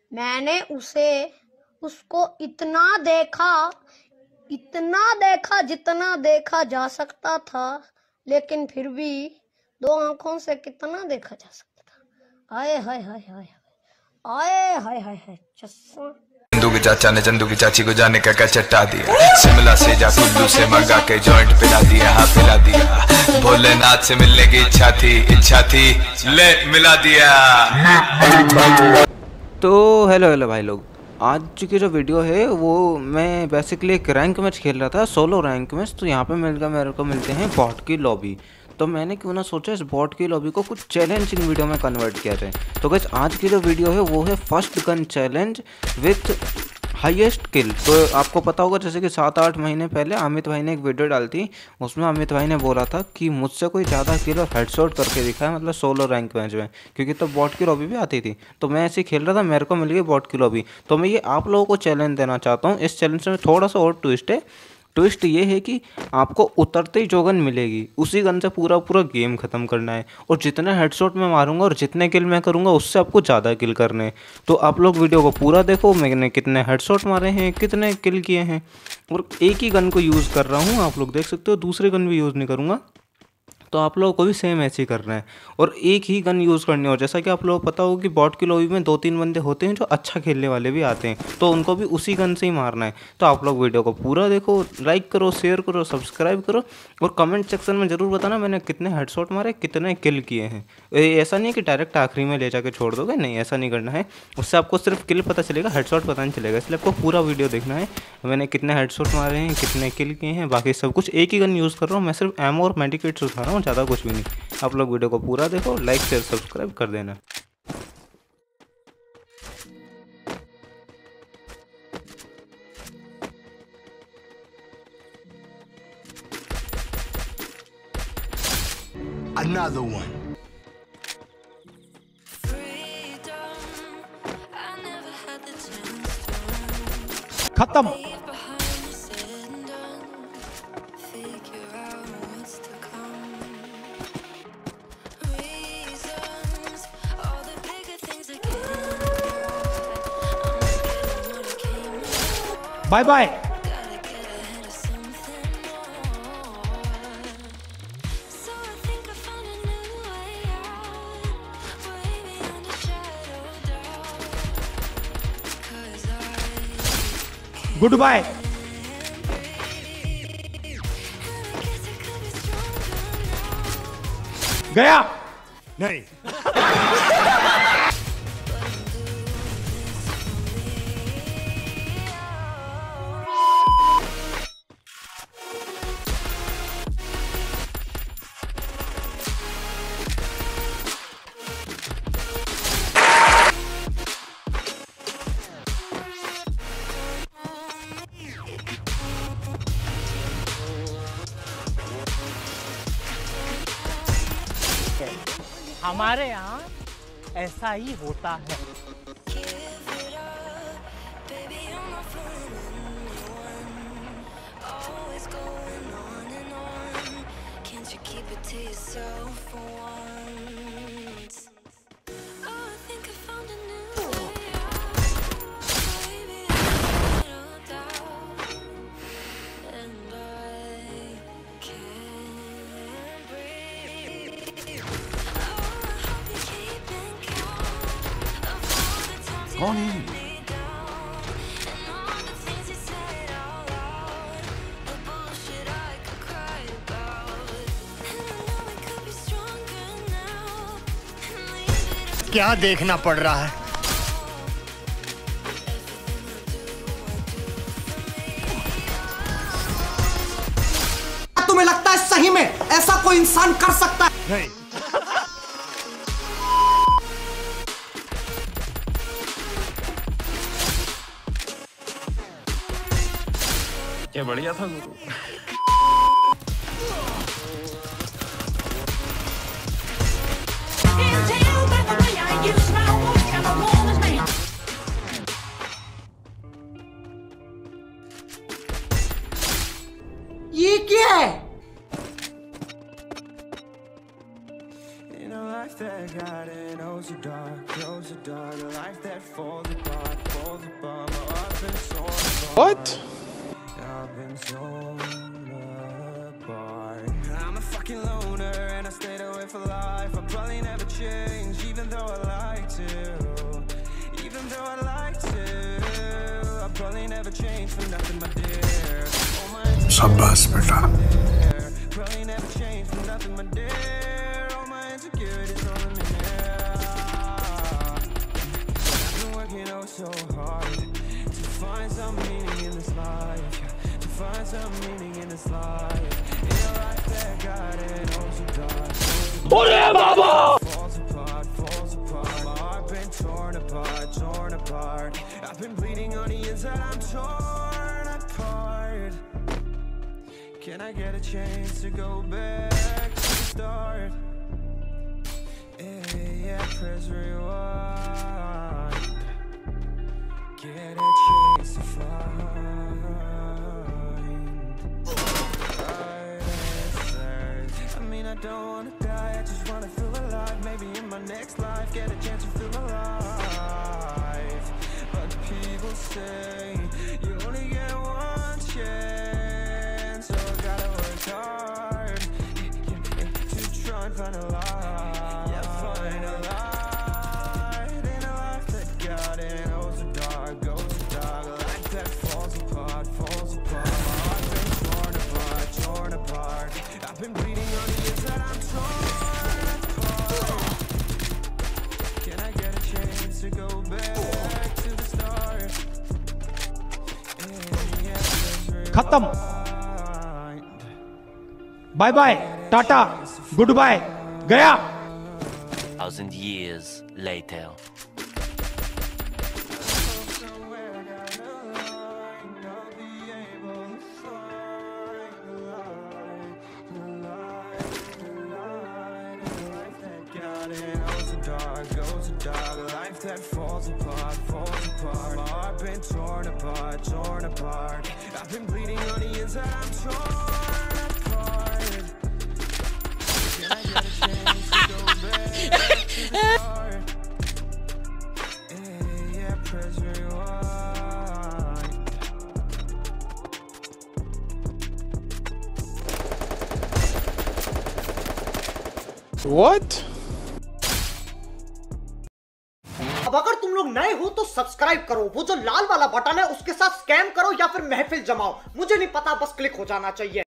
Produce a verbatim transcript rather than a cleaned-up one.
मैंने उसे उसको इतना देखा इतना देखा जितना देखा जा सकता था, लेकिन फिर भी दो आंखों से कितना देखा जा सकता था। आए हाय हाय हाय आए हाय हाय हाय चश्मा। चंदू के चाचा ने चंदू की चाची को जाने का क्या चट्टा दिया, शिमला से जा कुल्लू से मंगा के जॉइंट पिला दिया, हाँ पिला दिया। भोलेनाथ से मिलने की इच्छा थी इच्छा थी ले मिला दिया। तो हेलो हेलो भाई लोग, आज की जो वीडियो है वो मैं बेसिकली एक रैंक मैच खेल रहा था, सोलो रैंक मैच। तो यहाँ पे मिल गया मेरे को मिलते हैं बॉट की लॉबी। तो मैंने क्यों ना सोचा इस बॉट की लॉबी को कुछ चैलेंजिंग वीडियो में कन्वर्ट किया जाए। तो गाइस आज की जो वीडियो है वो है first gun challenge with highest kill. तो आपको पता होगा जैसे कि सात आठ महीने पहले अमित भाई ने एक वीडियो डाली थी, उसमें अमित भाई ने बोला था कि मुझसे कोई ज़्यादा किल और हेडशॉट करके दिखाए, मतलब सोलो रैंक मैच में, क्योंकि तो बॉट की लॉबी भी आती थी। तो मैं ऐसे ही खेल रहा था, मेरे को मिल गई बॉट की लॉबी। तो मैं ये आप लोगों को चैलेंज देना चाहता हूँ। इस चैलेंज में थोड़ा सा और ट्विस्ट है। ट्विस्ट ये है कि आपको उतरते ही जो गन मिलेगी उसी गन से पूरा पूरा गेम ख़त्म करना है, और जितने हेडशॉट मैं मारूंगा और जितने किल मैं करूंगा उससे आपको ज़्यादा किल करने हैं। तो आप लोग वीडियो को पूरा देखो, मैंने कितने हेडशॉट मारे हैं, कितने किल किए हैं, और एक ही गन को यूज़ कर रहा हूँ, आप लोग देख सकते हो। दूसरी गन भी यूज़ नहीं करूँगा। तो आप लोगों को भी सेम ऐसे ही करना है और एक ही गन यूज़ करनी हो। जैसा कि आप लोगों को पता हो कि बॉट की लॉबी में दो तीन बंदे होते हैं जो अच्छा खेलने वाले भी आते हैं, तो उनको भी उसी गन से ही मारना है। तो आप लोग वीडियो को पूरा देखो, लाइक करो, शेयर करो, सब्सक्राइब करो, और कमेंट सेक्शन में ज़रूर बताना मैंने कितने हेडशॉट मारे, कितने किल किए हैं। ऐसा नहीं है कि डायरेक्ट आखिरी में ले जाके छोड़ दोगे, नहीं, ऐसा नहीं करना है। उससे आपको सिर्फ किल पता चलेगा, हेडशॉट पता नहीं चलेगा। इसलिए आपको पूरा वीडियो देखना है, मैंने कितने हेडशॉट मारे हैं, कितने किल किए हैं, बाकी सब कुछ। एक ही गन यूज़ कर रहा हूँ मैं, सिर्फ एमो और मेडिकेट्स उठा रहा हूँ, ज़्यादा कुछ भी नहीं। आप लोग वीडियो को पूरा देखो, लाइक शेयर सब्सक्राइब कर देना। Another one. खत्म। Bye bye. Goodbye. गया नहीं। हमारे यहाँ ऐसा ही होता है। कौन है? क्या देखना पड़ रहा है? तुम्हें लगता है सही में ऐसा कोई इंसान कर सकता है? नहीं। क्या बढ़िया था गुरु। ये क्या है? In a life that got it, knows the dark, knows the dark, a life that falls apart. What? I'm a fucking loner and I stayed away for life. I'll probably never change, even though I like to. Even though I like to, I'll probably never change for nothing, my dear. शाबाश बेटा. Probably never change for nothing, my dear. All my insecurities on the mirror. I've been working oh so hard to find some meaning in this life. To find some meaning in this life. In a life that got it oh so dark. Falls apart, falls apart. My heart been torn apart, torn apart. I've been bleeding on the inside, I'm torn apart. Can I get a chance to go back to the start? Yeah, yeah, press rewind. Get a chance to find right answers. I mean, I don't wanna die, I just wanna feel alive. Maybe in my next life, get a chance to feel alive. But people say you only get one chance, so I gotta work hard to try and find a light. Yeah, find a light in a life that got it oh so dark, goes so dark. A life that falls apart, falls apart. My heart been torn apart, torn apart. I've been bleeding on the inside, I'm torn apart. Can I get a chance to go back to the start? Yeah, yeah, खत्म. Bye bye, tata, goodbye, गया. Thousand years later. Life that falls apart, falls apart. My heart been torn apart, torn apart. I've been bleeding on the inside, I'm torn apart. Can I get a chance to go back to the start? Yeah, yeah, press rewind. What? अब अगर तुम लोग नए हो तो subscribe करो, वो जो लाल वाला बटन है उसके साथ स्कैम करो या फिर महफिल जमाओ, मुझे नहीं पता, बस क्लिक हो जाना चाहिए.